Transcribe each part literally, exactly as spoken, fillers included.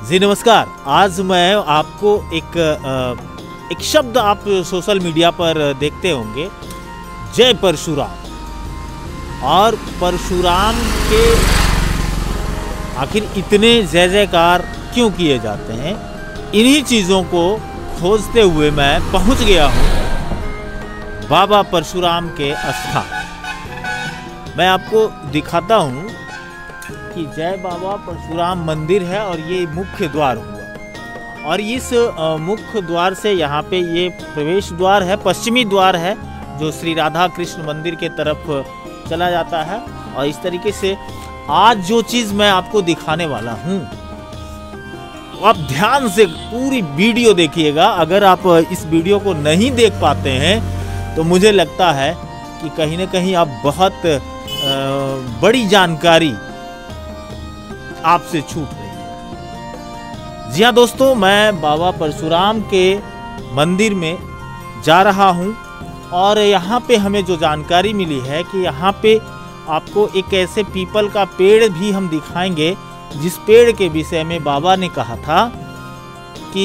जी नमस्कार। आज मैं आपको एक एक शब्द आप सोशल मीडिया पर देखते होंगे, जय परशुराम। और परशुराम के आखिर इतने जय जयकार क्यों किए जाते हैं, इन्हीं चीज़ों को खोजते हुए मैं पहुंच गया हूं बाबा परशुराम के स्थान। मैं आपको दिखाता हूं कि जय बाबा परशुराम मंदिर है और ये मुख्य द्वार हुआ। और इस मुख्य द्वार से यहाँ पे ये प्रवेश द्वार है, पश्चिमी द्वार है जो श्री राधा कृष्ण मंदिर के तरफ चला जाता है। और इस तरीके से आज जो चीज़ मैं आपको दिखाने वाला हूँ, आप ध्यान से पूरी वीडियो देखिएगा। अगर आप इस वीडियो को नहीं देख पाते हैं तो मुझे लगता है कि कहीं ना कहीं आप बहुत बड़ी जानकारी आपसे छूट रही है। जी हाँ दोस्तों, मैं बाबा परशुराम के मंदिर में जा रहा हूँ और यहाँ पे हमें जो जानकारी मिली है कि यहाँ पे आपको एक ऐसे पीपल का पेड़ भी हम दिखाएंगे जिस पेड़ के विषय में बाबा ने कहा था कि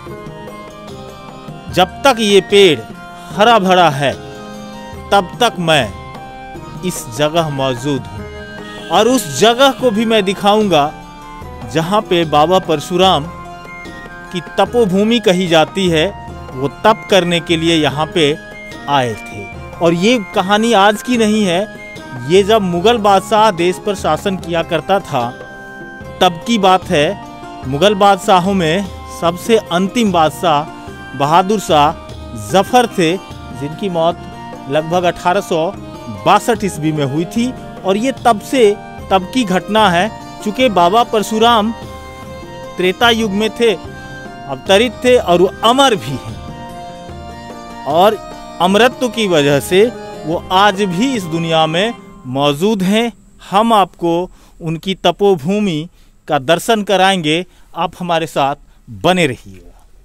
जब तक ये पेड़ हरा भरा है तब तक मैं इस जगह मौजूद हूँ। और उस जगह को भी मैं दिखाऊंगा जहाँ पे बाबा परशुराम की तपोभूमि कही जाती है। वो तप करने के लिए यहाँ पे आए थे। और ये कहानी आज की नहीं है, ये जब मुगल बादशाह देश पर शासन किया करता था तब की बात है। मुगल बादशाहों में सबसे अंतिम बादशाह बहादुर शाह जफर थे, जिनकी मौत लगभग अठारह सौ बासठ ईस्वी में हुई थी। और ये तब से तब की घटना है, चूँकि बाबा परशुराम त्रेता युग में थे, अवतरित थे और वो अमर भी हैं। और अमरत्व की वजह से वो आज भी इस दुनिया में मौजूद हैं। हम आपको उनकी तपोभूमि का दर्शन कराएंगे, आप हमारे साथ बने रहिएगा।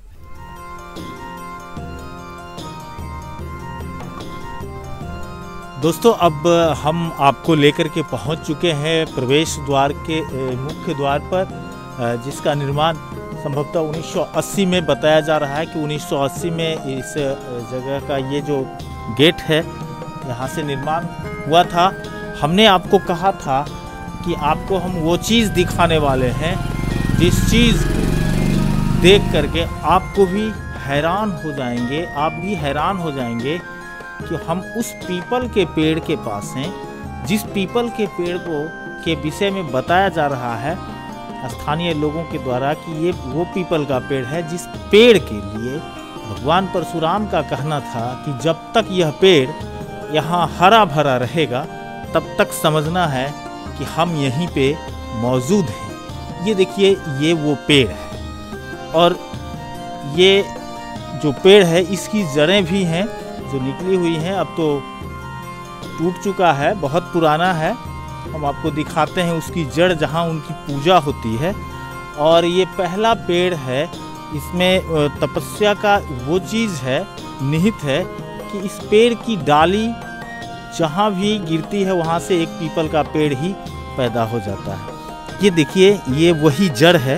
दोस्तों, अब हम आपको लेकर के पहुंच चुके हैं प्रवेश द्वार के मुख्य द्वार पर, जिसका निर्माण संभवतः उन्नीस सौ अस्सी में बताया जा रहा है कि उन्नीस सौ अस्सी में इस जगह का ये जो गेट है यहाँ से निर्माण हुआ था। हमने आपको कहा था कि आपको हम वो चीज़ दिखाने वाले हैं जिस चीज़ देख करके आपको भी हैरान हो जाएंगे, आप भी हैरान हो जाएंगे कि हम उस पीपल के पेड़ के पास हैं, जिस पीपल के पेड़ को के विषय में बताया जा रहा है स्थानीय लोगों के द्वारा कि ये वो पीपल का पेड़ है जिस पेड़ के लिए भगवान परशुराम का कहना था कि जब तक यह पेड़ यहाँ हरा भरा रहेगा तब तक समझना है कि हम यहीं पे मौजूद हैं। ये देखिए, ये वो पेड़ है और ये जो पेड़ है इसकी जड़ें भी हैं जो निकली हुई हैं। अब तो टूट चुका है, बहुत पुराना है। हम आपको दिखाते हैं उसकी जड़ जहां उनकी पूजा होती है। और ये पहला पेड़ है, इसमें तपस्या का वो चीज़ है, निहित है कि इस पेड़ की डाली जहां भी गिरती है वहां से एक पीपल का पेड़ ही पैदा हो जाता है। ये देखिए, ये वही जड़ है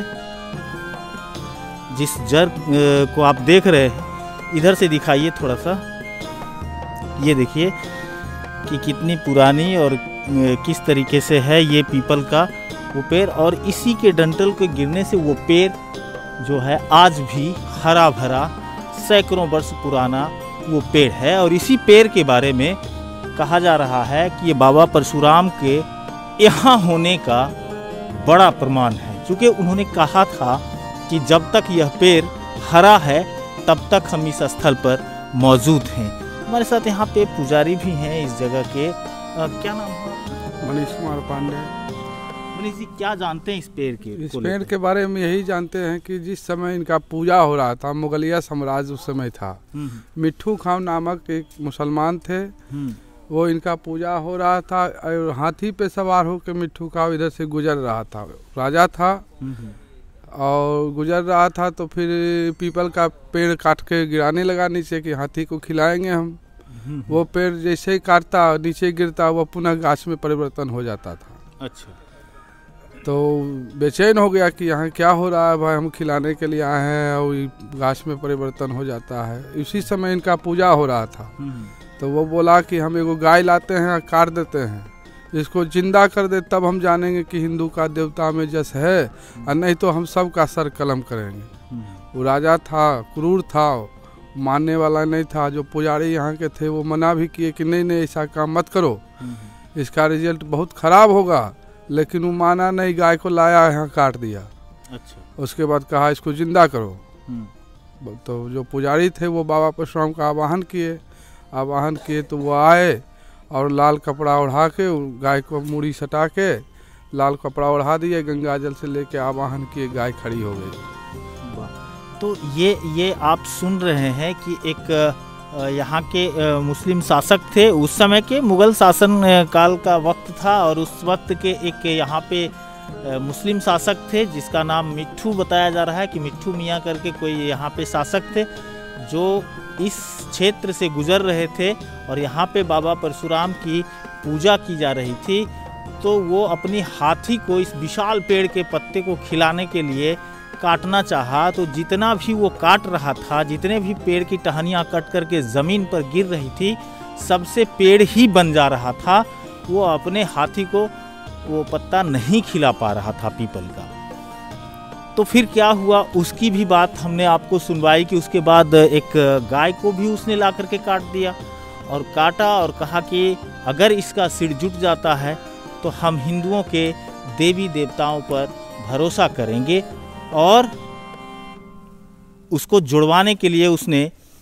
जिस जड़ को आप देख रहे हैं। इधर से दिखाइए थोड़ा सा, ये देखिए कि कितनी पुरानी और किस तरीके से है ये पीपल का वो पेड़। और इसी के डंठल के गिरने से वो पेड़ जो है आज भी हरा भरा सैकड़ों वर्ष पुराना वो पेड़ है। और इसी पेड़ के बारे में कहा जा रहा है कि ये बाबा परशुराम के यहाँ होने का बड़ा प्रमाण है, क्योंकि उन्होंने कहा था कि जब तक यह पेड़ हरा है तब तक हम इस स्थल पर मौजूद हैं। हमारे साथ यहाँ पे पुजारी भी हैं इस जगह के। आ, क्या नाम है? मनीष कुमार पांडे। मनीष जी, क्या जानते हैं इस पेड़ के? इस पेड़ के बारे में यही जानते हैं कि जिस समय इनका पूजा हो रहा था, मुगलिया साम्राज्य उस समय था, मिट्ठू खां नामक एक मुसलमान थे, वो इनका पूजा हो रहा था और हाथी पे सवार होकर मिट्ठू खां इधर से गुजर रहा था। राजा था और गुजर रहा था तो फिर पीपल का पेड़ काट के गिराने लगा नीचे कि हाथी को खिलाएंगे हम। वो पेड़ जैसे ही काटता नीचे गिरता वो पुनः गाछ में परिवर्तन हो जाता था। अच्छा। तो बेचैन हो गया कि यहाँ क्या हो रहा है भाई, हम खिलाने के लिए आए हैं और घास में परिवर्तन हो जाता है। इसी समय इनका पूजा हो रहा था, तो वो बोला कि हम एगो गाय लाते हैं और काट देते हैं, इसको जिंदा कर दे, तब हम जानेंगे कि हिंदू का देवता में जस है, और नहीं तो हम सब का सर कलम करेंगे। वो राजा था, क्रूर था, मानने वाला नहीं था। जो पुजारी यहाँ के थे वो मना भी किए कि नहीं नहीं ऐसा काम मत करो, इसका रिजल्ट बहुत खराब होगा, लेकिन वो माना नहीं, गाय को लाया यहाँ काट दिया। अच्छा। उसके बाद कहा इसको जिंदा करो। तो जो पुजारी थे वो बाबा परशुराम का आवाहन किए, आवाहन किए तो वो आए और लाल कपड़ा ओढ़ा के गाय को मूड़ी सटा के लाल कपड़ा ओढ़ा दिए, गंगा जल से लेके आवाहन किए, गाय खड़ी हो गई। तो ये ये आप सुन रहे हैं कि एक यहाँ के मुस्लिम शासक थे, उस समय के मुग़ल शासन काल का वक्त था, और उस वक्त के एक यहाँ पे मुस्लिम शासक थे जिसका नाम मिट्ठू बताया जा रहा है कि मिट्ठू मियाँ करके कोई यहाँ पे शासक थे, जो इस क्षेत्र से गुजर रहे थे और यहाँ पे बाबा परशुराम की पूजा की जा रही थी। तो वो अपनी हाथी को इस विशाल पेड़ के पत्ते को खिलाने के लिए काटना चाहा, तो जितना भी वो काट रहा था, जितने भी पेड़ की टहनियाँ कट करके ज़मीन पर गिर रही थी, सबसे पेड़ ही बन जा रहा था। वो अपने हाथी को वो पत्ता नहीं खिला पा रहा था पीपल का। तो फिर क्या हुआ उसकी भी बात हमने आपको सुनवाई कि उसके बाद एक गाय को भी उसने ला करके काट दिया और काटा और कहा कि अगर इसका सिर जुट जाता है तो हम हिंदुओं के देवी देवताओं पर भरोसा करेंगे। और उसको जुड़वाने के लिए उसने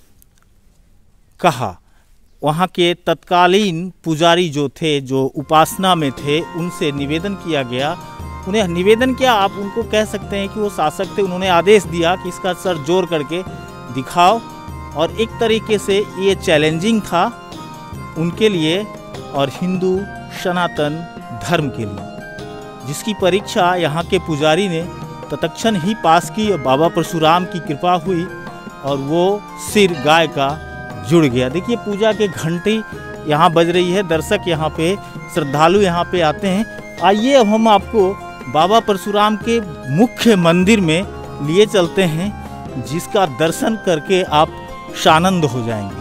कहा, वहाँ के तत्कालीन पुजारी जो थे, जो उपासना में थे, उनसे निवेदन किया गया। उन्हें निवेदन किया, आप उनको कह सकते हैं कि वो शासक थे, उन्होंने आदेश दिया कि इसका सर जोड़ करके दिखाओ। और एक तरीके से ये चैलेंजिंग था उनके लिए और हिंदू सनातन धर्म के लिए, जिसकी परीक्षा यहाँ के पुजारी ने तत्क्षण ही पास की और बाबा परशुराम की कृपा हुई और वो सिर गाय का जुड़ गया। देखिए पूजा के घंटी यहाँ बज रही है, दर्शक यहाँ पे, श्रद्धालु यहाँ पे आते हैं। आइए अब हम आपको बाबा परशुराम के मुख्य मंदिर में लिए चलते हैं, जिसका दर्शन करके आप शानंद हो जाएंगे।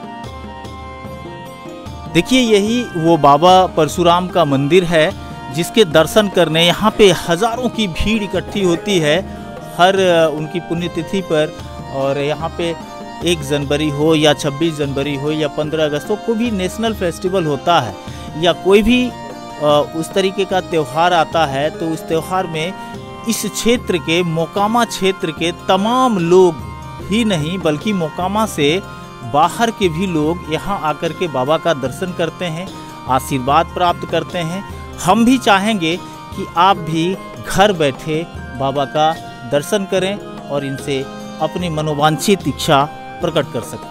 देखिए यही वो बाबा परशुराम का मंदिर है जिसके दर्शन करने यहाँ पे हज़ारों की भीड़ इकट्ठी होती है हर उनकी पुण्यतिथि पर। और यहाँ पे एक जनवरी हो या छब्बीस जनवरी हो या पंद्रह अगस्त हो, कोई भी नेशनल फेस्टिवल होता है या कोई भी उस तरीके का त्यौहार आता है, तो उस त्यौहार में इस क्षेत्र के, मोकामा क्षेत्र के तमाम लोग ही नहीं बल्कि मोकामा से बाहर के भी लोग यहाँ आकर के बाबा का दर्शन करते हैं, आशीर्वाद प्राप्त करते हैं। हम भी चाहेंगे कि आप भी घर बैठे बाबा का दर्शन करें और इनसे अपनी मनोवांछित इच्छा प्रकट कर सकें।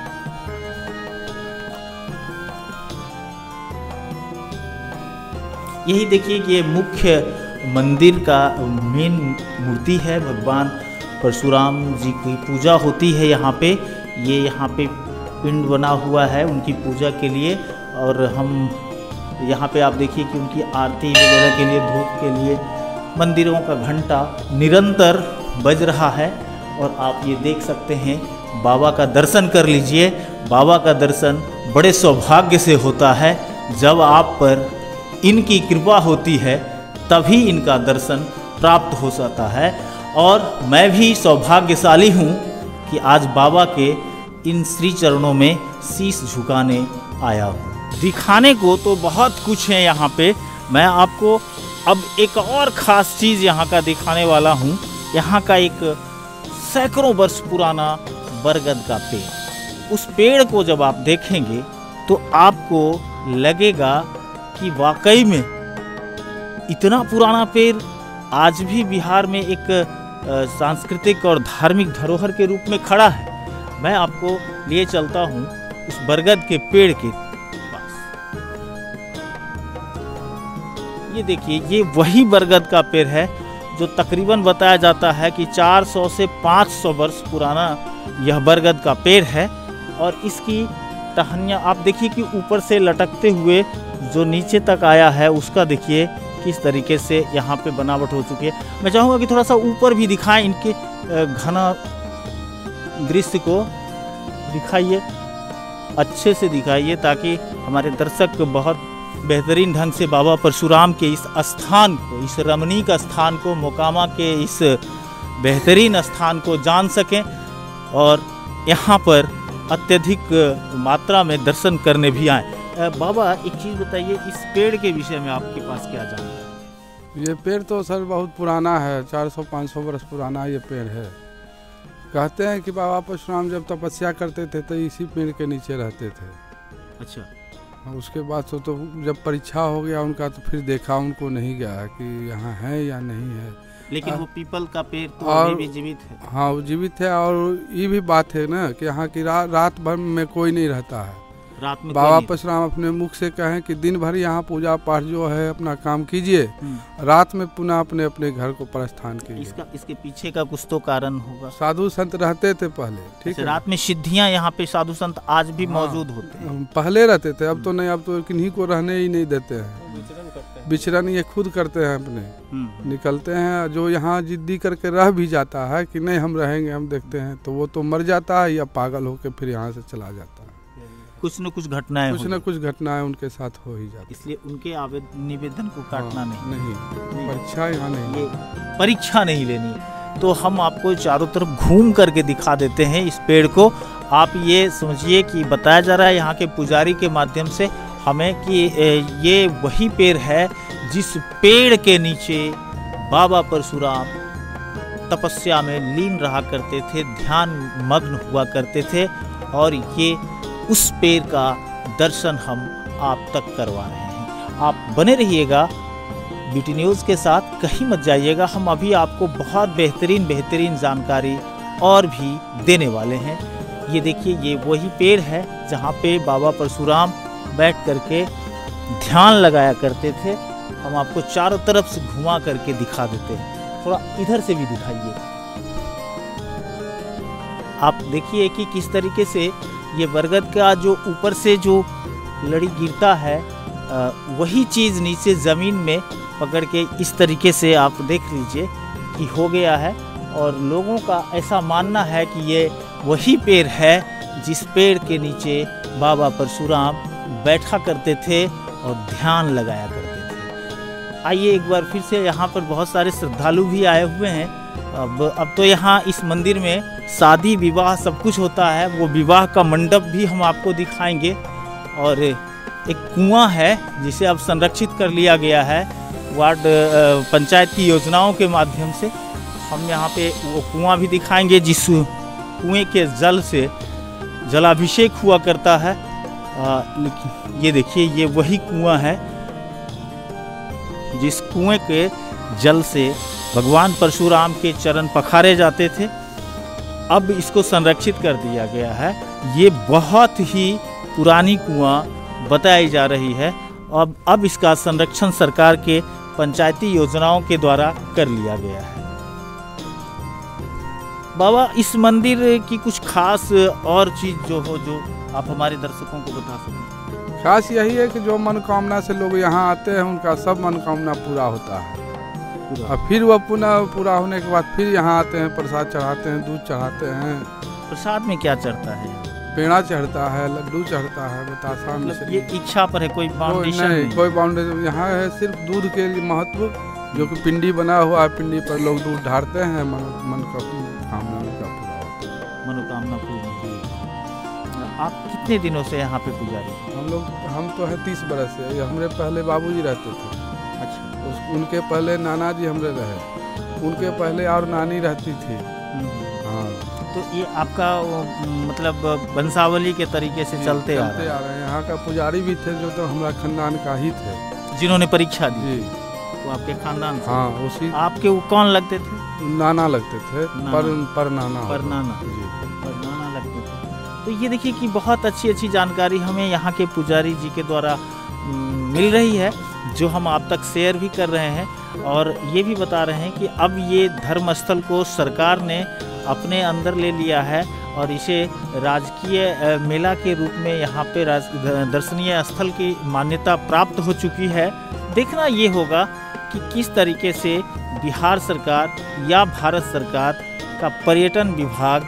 यही देखिए कि ये मुख्य मंदिर का मेन मूर्ति है, भगवान परशुराम जी की पूजा होती है यहाँ पे। ये यहाँ पे पिंड बना हुआ है उनकी पूजा के लिए, और हम यहाँ पे आप देखिए कि उनकी आरती वगैरह के लिए, धूप के लिए मंदिरों का घंटा निरंतर बज रहा है। और आप ये देख सकते हैं, बाबा का दर्शन कर लीजिए। बाबा का दर्शन बड़े सौभाग्य से होता है, जब आप पर इनकी कृपा होती है तभी इनका दर्शन प्राप्त हो जाता है। और मैं भी सौभाग्यशाली हूँ कि आज बाबा के इन श्री चरणों में शीश झुकाने आया हूँ। दिखाने को तो बहुत कुछ है यहाँ पे, मैं आपको अब एक और ख़ास चीज़ यहाँ का दिखाने वाला हूँ। यहाँ का एक सैकड़ों वर्ष पुराना बरगद का पेड़। उस पेड़ को जब आप देखेंगे तो आपको लगेगा कि वाकई में इतना पुराना पेड़ आज भी बिहार में एक सांस्कृतिक और धार्मिक धरोहर के रूप में खड़ा है। मैं आपको लिए चलता हूँ उस बरगद के पेड़ के पास। ये देखिए, ये वही बरगद का पेड़ है जो तकरीबन बताया जाता है कि चार सौ से पाँच सौ वर्ष पुराना यह बरगद का पेड़ है। और इसकी टहनियाँ आप देखिए कि ऊपर से लटकते हुए जो नीचे तक आया है, उसका देखिए किस तरीके से यहाँ पे बनावट हो चुकी है। मैं चाहूँगा कि थोड़ा सा ऊपर भी दिखाएं, इनके घना दृश्य को दिखाइए, अच्छे से दिखाइए, ताकि हमारे दर्शक बहुत बेहतरीन ढंग से बाबा परशुराम के इस स्थान को, इस रमणीक स्थान को, मोकामा के इस बेहतरीन स्थान को जान सकें और यहाँ पर अत्यधिक मात्रा में दर्शन करने भी आए। बाबा एक चीज़ बताइए, इस पेड़ के विषय में आपके पास क्या जानना है? ये पेड़ तो सर बहुत पुराना है, चार सौ पाँच सौ वर्ष पुराना ये पेड़ है। कहते हैं कि बाबा परशुराम जब तपस्या करते थे तो इसी पेड़ के नीचे रहते थे। अच्छा। उसके बाद तो, तो जब परीक्षा हो गया उनका तो फिर देखा उनको नहीं गया कि यहाँ है या नहीं है। लेकिन आ, वो पीपल का पेड़ तो और, अभी भी जीवित है। हाँ वो जीवित है। और ये भी बात है ना कि यहाँ की रा, रात भर में कोई नहीं रहता है। रात में बाबा परशुराम अपने मुख से कहें कि दिन भर यहाँ पूजा पाठ जो है अपना काम कीजिए, रात में पुनः अपने अपने घर को प्रस्थान कीजिए। इसका इसके पीछे का कुछ तो कारण होगा। साधु संत रहते थे पहले, ठीक है। रात में सिद्धियां यहाँ पे साधु संत आज भी हाँ, मौजूद होते हैं। पहले रहते थे, अब तो नहीं, अब तो किन्हीं को रहने ही नहीं देते हैं। विचरण ये खुद करते हैं, अपने निकलते हैं। जो यहाँ जिद्दी करके रह भी जाता है कि नहीं हम रहेंगे, हम देखते हैं, तो वो तो मर जाता है या पागल होकर फिर यहाँ से चला जाता है। कुछ न कुछ घटनाएं कुछ न कुछ घटनाएं उनके साथ हो ही जाती। इसलिए उनके आवेदन निवेदन को काटना हाँ, नहीं, नहीं, परीक्षा यहाँ नहीं, ये परीक्षा नहीं लेनी। तो हम आपको चारों तरफ घूम करके दिखा देते हैं इस पेड़ को। आप ये समझिए कि बताया जा रहा है यहाँ के पुजारी के माध्यम से हमें कि ये वही पेड़ है जिस पेड़ के नीचे बाबा परशुराम तपस्या में लीन रहा करते थे, ध्यान मग्न हुआ करते थे। और ये उस पेड़ का दर्शन हम आप तक करवा रहे हैं। आप बने रहिएगा बीटी न्यूज़ के साथ, कहीं मत जाइएगा। हम अभी आपको बहुत बेहतरीन बेहतरीन जानकारी और भी देने वाले हैं। ये देखिए, ये वही पेड़ है जहाँ पे बाबा परशुराम बैठ करके ध्यान लगाया करते थे। हम आपको चारों तरफ से घुमा करके दिखा देते हैं। थोड़ा इधर से भी दिखाइए। आप देखिए कि किस तरीके से ये बरगद का जो ऊपर से जो लड़ी गिरता है, वही चीज़ नीचे ज़मीन में पकड़ के इस तरीके से आप देख लीजिए कि हो गया है। और लोगों का ऐसा मानना है कि ये वही पेड़ है जिस पेड़ के नीचे बाबा परशुराम बैठा करते थे और ध्यान लगाया करते थे। आइए एक बार फिर से, यहाँ पर बहुत सारे श्रद्धालु भी आए हुए हैं। अब अब तो यहाँ इस मंदिर में शादी विवाह सब कुछ होता है। वो विवाह का मंडप भी हम आपको दिखाएंगे। और एक कुआं है जिसे अब संरक्षित कर लिया गया है वार्ड पंचायत की योजनाओं के माध्यम से। हम यहाँ पे वो कुआं भी दिखाएंगे जिस कुएं के जल से जलाभिषेक हुआ करता है। आ, ये देखिए, ये वही कुआं है जिस कुएं के जल से भगवान परशुराम के चरण पखारे जाते थे। अब इसको संरक्षित कर दिया गया है। ये बहुत ही पुरानी कुआं बताई जा रही है। अब अब इसका संरक्षण सरकार के पंचायती योजनाओं के द्वारा कर लिया गया है। बाबा, इस मंदिर की कुछ खास और चीज जो हो जो आप हमारे दर्शकों को बता सकें? खास यही है कि जो मनोकामना से लोग यहाँ आते हैं उनका सब मनोकामना पूरा होता है। और फिर वह पुनः पूरा होने के बाद फिर यहाँ आते हैं, प्रसाद चढ़ाते हैं, दूध चढ़ाते हैं। प्रसाद में क्या चढ़ता है? पेड़ा चढ़ता है, लड्डू चढ़ता है, बतासा। मतलब ये इच्छा पर है, कोई बाउंडेशन नहीं, नहीं, कोई बाउंडेशन यहाँ है। सिर्फ दूध के लिए महत्व, जो कि पिंडी बना हुआ है, पिंडी पर लोग दूध ढारते हैं, मन मन का कामना का पूरा होता है, मनोकामना पूरी होती है। आप कितने दिनों से यहाँ पे पुजारी? हम लोग हम तो है तीस बरस से। हमारे पहले बाबूजी रहते थे। अच्छा। उस, उनके पहले नाना जी हमरे रहे, उनके पहले और नानी रहती थी। हाँ, तो ये आपका मतलब वंशावली के तरीके से चलते आ रहे हैं। यहाँ का पुजारी भी थे जो तो हमारा खानदान का ही थे, जिन्होंने परीक्षा दी। जी, वो आपके खानदान से? हाँ, उसी। आपके वो कौन लगते थे? नाना लगते थे। नाना। पर पर नाना पर नाना जी, पर नाना लगते थे। तो ये देखिए कि बहुत अच्छी अच्छी जानकारी हमें यहाँ के पुजारी जी के द्वारा मिल रही है, जो हम आप तक शेयर भी कर रहे हैं। और ये भी बता रहे हैं कि अब ये धर्मस्थल को सरकार ने अपने अंदर ले लिया है और इसे राजकीय मेला के रूप में यहाँ पे दर्शनीय स्थल की मान्यता प्राप्त हो चुकी है। देखना ये होगा कि किस तरीके से बिहार सरकार या भारत सरकार का पर्यटन विभाग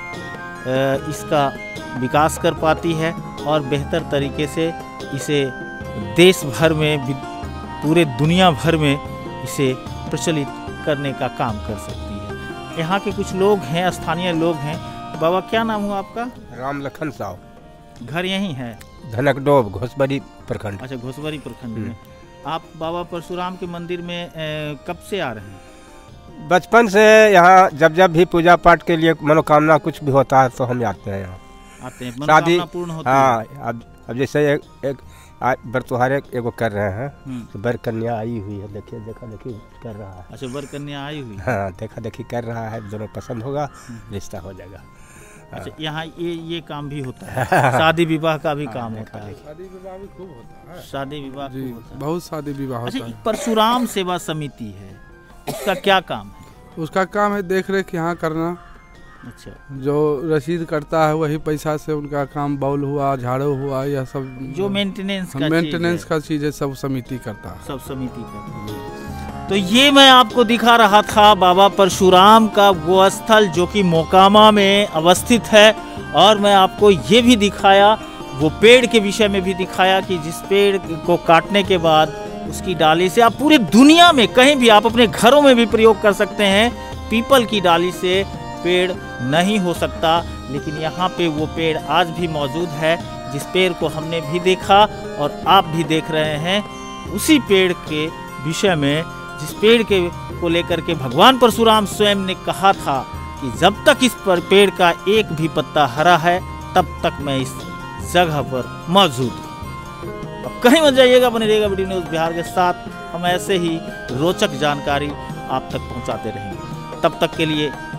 इसका विकास कर पाती है और बेहतर तरीके से इसे देश भर में, पूरे दुनिया भर में इसे प्रचलित करने का काम कर सकती है। यहाँ के कुछ लोग हैं, स्थानीय लोग हैं। बाबा, क्या नाम हुआ आपका? राम लखन साहब। घर यहीं है? धनकडोब, घोसबरी प्रखंड। अच्छा, घोसबरी प्रखंड में। आप बाबा परशुराम के मंदिर में ए, कब से आ रहे हैं? बचपन से यहाँ जब जब भी पूजा पाठ के लिए मनोकामना कुछ भी होता है तो हम आते हैं यहाँ। आते हैं, शादी पूर्ण होती हाँ है। अब अब जैसे एक एक बर त्योहार एगो कर रहे हैं तो बर कन्या आई हुई है, देखिए देखा देखी कर रहा है। अच्छा, बर कन्या आई हुई? हाँ, देखा देखी कर रहा है, दोनों पसंद होगा रिश्ता हो जाएगा। अच्छा, यहाँ ये ये काम भी होता है, शादी विवाह का भी काम होता है। शादी विवाह भी खूब होता है। शादी विवाह जी, खूब होता है। बहुत शादी विवाह होता अच्छा, है। परशुराम सेवा समिति है, उसका क्या काम है? उसका काम है देख रेख यहाँ करना। अच्छा, जो रसीद करता है वही पैसा से उनका काम, बाउल हुआ, झाड़ू हुआ, यह सब जो मेंटेनेंस का मेंटेनेंस का चीज़ है सब समिति करता है। सब समिति करती है। तो ये मैं आपको दिखा रहा था बाबा परशुराम का वो स्थल जो कि मोकामा में अवस्थित है, और मैं आपको ये भी दिखाया, वो पेड़ के विषय में भी दिखाया कि जिस पेड़ को काटने के बाद उसकी डाली से आप पूरी दुनिया में कहीं भी, आप अपने घरों में भी प्रयोग कर सकते हैं। पीपल की डाली से पेड़ नहीं हो सकता, लेकिन यहाँ पे वो पेड़ आज भी मौजूद है, जिस पेड़ को हमने भी देखा और आप भी देख रहे हैं। उसी पेड़ के विषय में, जिस पेड़ के को लेकर के भगवान परशुराम स्वयं ने कहा था कि जब तक इस पर पेड़ का एक भी पत्ता हरा है तब तक मैं इस जगह पर मौजूद हूँ। अब कहीं मत जाइएगा, बने रहिएगा वीडियो न्यूज़ बिहार के साथ। हम ऐसे ही रोचक जानकारी आप तक पहुँचाते रहेंगे। तब तक के लिए